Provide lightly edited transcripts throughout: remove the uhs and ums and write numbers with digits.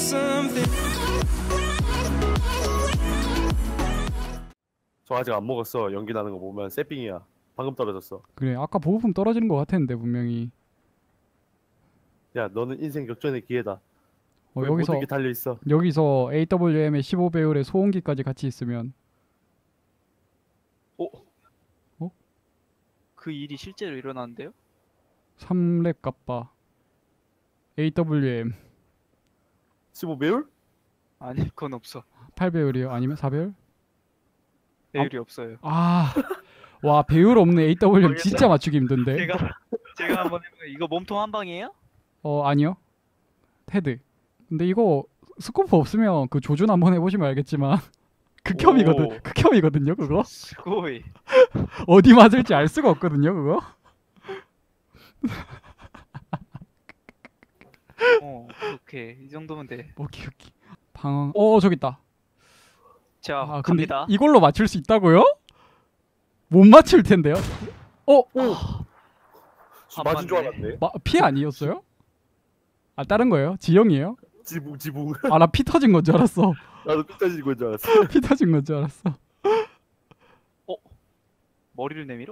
저 아직 안 먹었어. 연기 나는 거 보면 새삥이야. 방금 떨어졌어. 그래 아까 보급품 떨어지는 거 같았는데 분명히. 야 너는 인생 역전의 기회다. 왜 여기서 모든 게 달려 있어? 여기서 AWM의 15배율의 소음기까지 같이 있으면. 그 일이 실제로 일어났는데요? 3렙 갑바 AWM 15배율? 아니 그건 없어. 8배율이요? 아니면 4배율? 배율이 없어요. 와 배율 없는 AWM 모르겠다. 진짜 맞추기 힘든데. 제가 한번 해볼게요. 이거 몸통 한 방이에요? 아니요 헤드. 근데 이거 스코프 없으면 그 조준 한번 해보시면 알겠지만 극혐이거든. 극혐이거든요 그거. 스고이. 어디 맞을지 알 수가 없거든요 그거. 오케이 이 정도면 돼. 오케이. 방황. 저기 있다. 자 근데 갑니다. 이걸로 맞출 수 있다고요? 못 맞출 텐데요. 맞은 줄 알았네. 피 아니었어요? 다른 거예요? 지형이에요? 지붕. 나 피 터진 건 줄 알았어. 나도 삐딱진 건 줄 알았어. 피 터진 건 줄 알았어. 머리를 내밀어?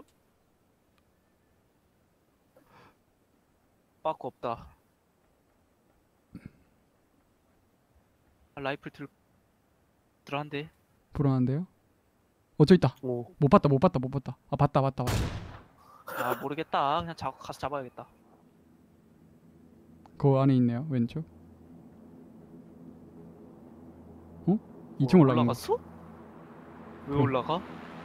빠꾸 없다. 라이플 들어한대. 불안한데요? 저기 있다. 오. 못 봤다. 봤다. 아 모르겠다. 그냥 가서 잡아야겠다. 그 안에 있네요. 왼쪽. 2층 올라간 거. 올라갔어? 왜 올라가?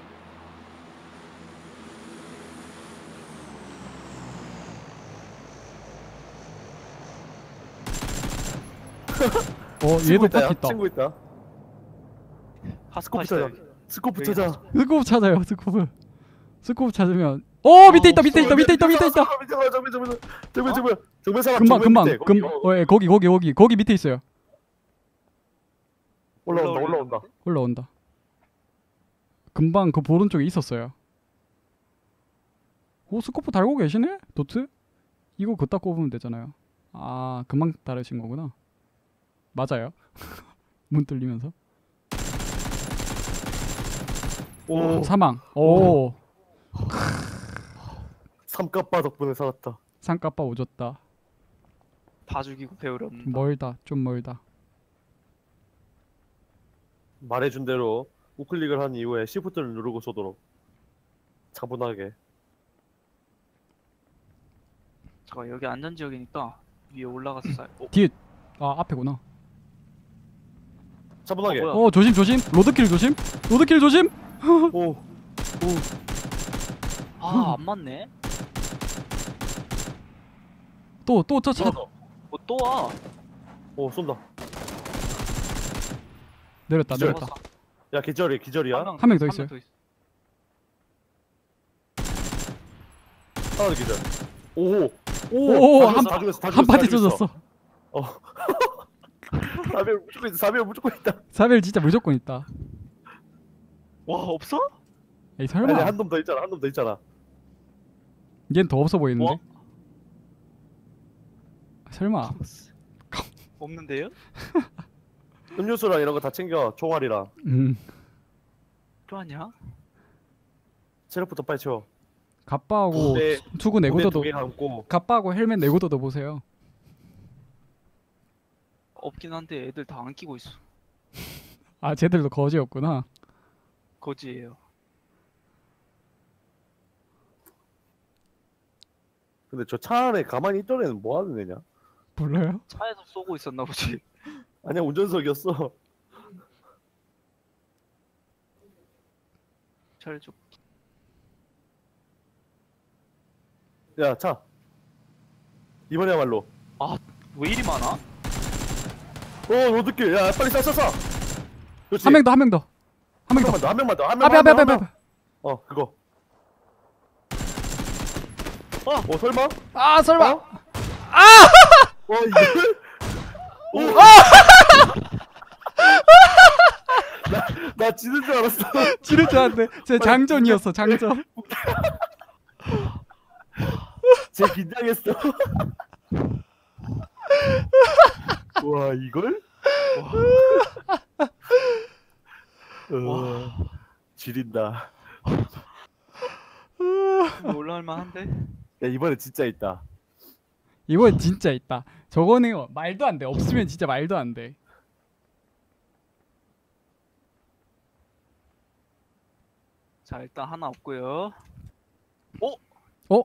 얘도 파티 있다. 친구 있다. 하스파 찾아. 있어요. 스코프 찾아. 스코프 찾아요. 스코프 찾으면 밑에 있다. 정면 사람. 금방. 밑에. 거기 밑에 있어요. 올라온다. 금방 그 보른 쪽에 있었어요. 스코프 달고 계시네? 도트? 이거 그따 꼽으면 되잖아요. 금방 다르신 거구나. 맞아요. 문 뚫리면서. 사망. 삼까빠 덕분에 살았다. 상까빠 오졌다. 다 죽이고 배우려 없는다. 멀다. 좀 멀다. 말해준 대로 우클릭을 한 이후에 시프트를 누르고 쏘도록. 차분하게. 잠깐 여기 안전지역이니까 위에 올라가서 쏴요. 뒤에 앞에구나. 차분하게. 뭐야? 조심. 로드킬 조심. 오. 안 맞네. 또 저 차. 또 와. 오 쏜다. 내렸다. 야 기절이야. 한 명 더 있어요. 하나 더 기절. 오. 한 파티 젖었어. 4명 무조건 있다. 4별 진짜 무조건 있다. 와 없어? 에이 설마. 아니 한 놈 더 있잖아. 얘는 더 없어 보이는데. 설마. 없는데요? 음료수랑 이런 거 다 챙겨. 총알이랑. 필요하냐? 체력부터 빨리 채워. 갑바하고 투구 내구도도. 두개 감고. 갑바하고 헬멧 내구도도 보세요. 없긴 한데 애들 다 안 끼고 있어. 쟤들도 거지였구나. 거지예요. 근데 저 차 안에 가만히 있던 애는 뭐 하는 애냐? 몰라요? 차에서 쏘고 있었나 보지. 아니야 운전석이었어. 철쭉. 야 차. 이번에야말로. 왜 이리 많아? 로드킬. 야 빨리 쏴. 그렇지. 한 명 더. 한 명만 더. 앞에. 그거. 설마? 설마. 이걸? 나 지는 줄 알았어. 지를 줄 알았네. 제 장전이었어. 장전. 쟤 긴장했어. 와 이걸? 와. 지린다. 이거 올라갈 만한데? 야 이번에 진짜 있다. 이건 진짜 있다. 저거는 말도 안 돼. 없으면 진짜 말도 안 돼. 자 일단 하나 없고요. 오! 어?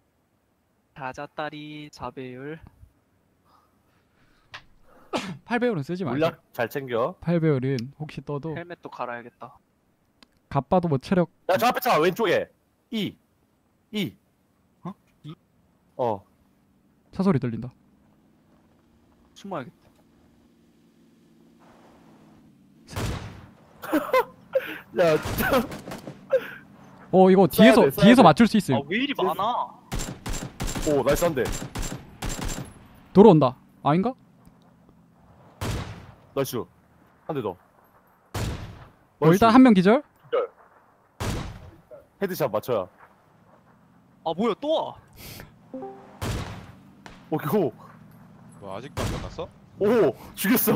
다자따리 4배율. 8배율은 쓰지 마세요. 물약 잘 챙겨. 8배율은 혹시 떠도 헬멧도 갈아야겠다. 갑바도 뭐 체력 야 저 앞에 차 왼쪽에. E. 어? 이? 어. 차 소리 들린다. 숨어야겠다. 야 진짜. 이거 뒤에서 돼, 써야 뒤에서 돼. 맞출 수 있음. 아 왜 이리 많아? 오 나이스 한대. 돌아온다. 아닌가? 나이스. 한 대 더. 일단 한 명 기절. 헤드샷 맞춰야. 아 뭐야 또 와? 오 그거. 뭐 아직도 안 끝났어? 오 죽였어.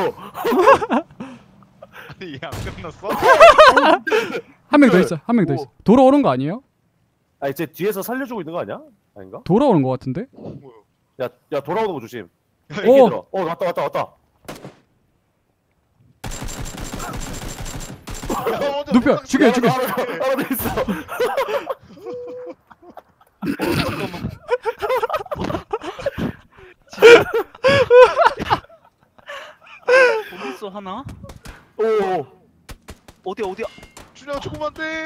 아니 얘 안 끝났어? 한 명 더 네. 있어. 한 명 더 오. 있어. 돌아오는 거 아니에요? 아 이제 뒤에서 살려주고 있는 거 아니야? 아닌가? 돌아오는 거 같은데? 뭐야? 야 돌아오는 거 조심. 오! 들어. 왔다. 눕혀! 죽여! 하나 더 있어. 잠깐만. 어디 있어 하나? 오. 어디야? 준영아 조금 안 돼.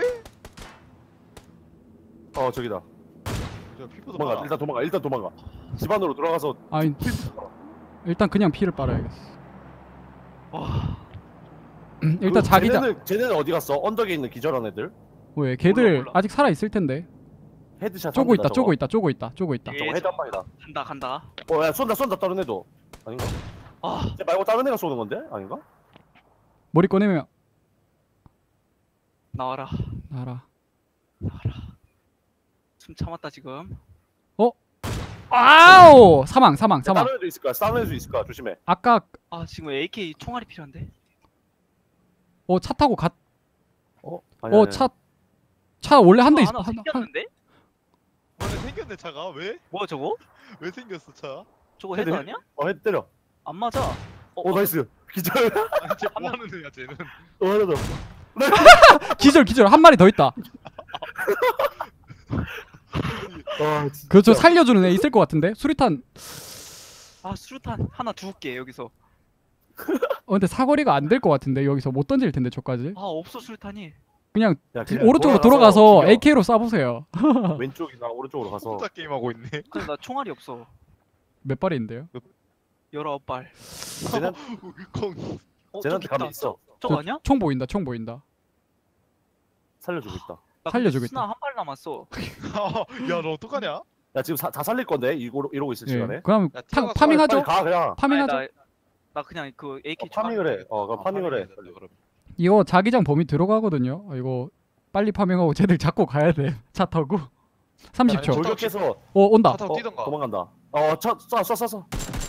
저기다. 야 피부도 도망가. 봐라. 일단 도망가. 집 안으로 들어가서. 아니 일단 그냥 피를 빨아야겠어. 와. 일단 자기장. 쟤네는 어디 갔어? 언덕에 있는 기절한 애들. 왜 걔들 몰라. 아직 살아 있을 텐데. 헤드샷. 쪼고 합니다, 있다. 저거. 쪼고 있다. 예. 저거 헤드 한 방이다. 간다. 야 쏜다 다른 애도. 아닌가? 아 쟤 말고 다른 애가 쏘는 건데? 아닌가? 머리 꺼내면 나와라. 알아. 숨 참았다 지금. 아우! 사망. 다른 애도 있을 거야. 다른 애도 있을 거야. 조심해. 아까 아 지금 AK 총알이 필요한데? 차 타고 갔. 아니야. 차 원래 한 대 있어. 하나 생겼는데? 원래 생겼네 차가 왜? 뭐야 저거? 왜 생겼어 차? 저거 헤드 헤드? 아니야? 헤드 때려. 안 맞아. 나이스. 기절. 아니 쟤 뭐하는 애야 쟤는? 하나 더. 기절 한 마리 더 있다. 진짜. 그저 살려주는 애 있을 것 같은데. 수리탄. 아 수류탄 하나 두을게 여기서. 근데 사거리가 안 될 것 같은데 여기서 못 던질 텐데 저까지. 아 없어 수류탄이. 그냥 야, 그냥 오른쪽으로 돌아가서 죽여. AK로 쏴보세요. 왼쪽이나 오른쪽으로 가서. 혼자 게임 하고 있네. 근데 나 총알이 없어. 몇 발인데요? 19발. 쟤는 콩. 쟤한테 감이 있어. 저거 아니야? 총 보인다. 살려주고 있다. 나 살려주고 있다. 스나 한 발 남았어. 야너 어떡하냐? 야 지금 다 살릴 건데 이러고 있을 시간에. 예. 그럼 야, 뛰어가서 파밍하죠. 빨리 가 그냥. 파밍하죠. 아니, 나 그냥 그 AK 파밍을 해. 그럼 파밍을 해. 그럼. 이거 자기장 범위 들어가거든요. 이거 빨리 파밍하고 쟤들 잡고 가야 돼. 차 타고. 30초. 아니, 돌격해서 온다. 차 타고 뛰던가. 도망간다. 쏴.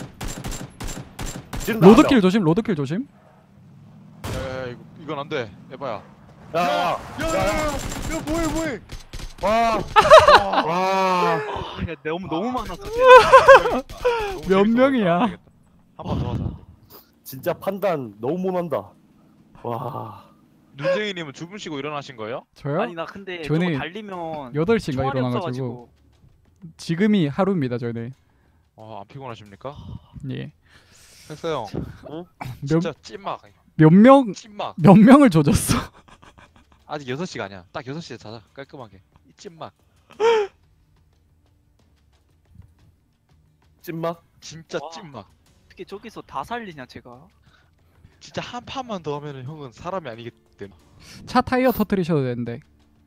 지른다. 로드킬 조심. 야야야 이건 안 돼. 에바야. 야. 야 뭐해? 와. 아, 야, 너무 많았어. 몇 명이야? 한 번 더 하자. 진짜 판단 너무 못한다. 와. 눈쟁이님은 주무시고 일어나신 거예요? 저요? 아니 나 근데 저는 저거 달리면 8시인가 총알이 일어나가지고 없어가지고. 지금이 하루입니다. 저는. 안 피곤하십니까? 예. 헬스 형. 몇 진짜 찐막. 몇 찐막. 명을 조졌어. 아직 6시가 아니야. 딱 6시에 자자. 깔끔하게. 이 찐막. 찐막. 진짜 와. 찐막. 어떻게 저기서 다 살리냐 제가. 진짜 한 판만 더 하면은 형은 사람이 아니기 때문에. 차 타이어 터트리셔도 되는데.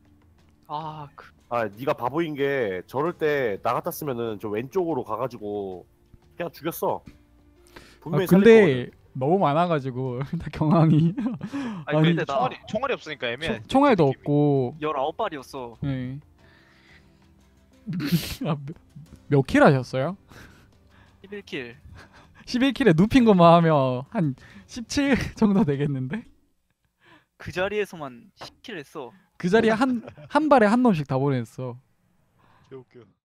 네가 바보인 게 저럴 때 나 같았으면은 저 왼쪽으로 가가지고 그냥 죽였어. 분명히 살릴 근데 너무 많아가지고 일단 경황이. 아니, 아니, 근데 나 총알이 없으니까 애매해. 총알도 느낌이. 없고. 19발이었어. 예. 몇 킬 하셨어요? 11킬. 11킬에 눕힌 것만 하면 한 17 정도 되겠는데? 그 자리에서만 10킬 했어. 그 자리에 한 발에 한 놈씩 다 보냈어. 개웃겨.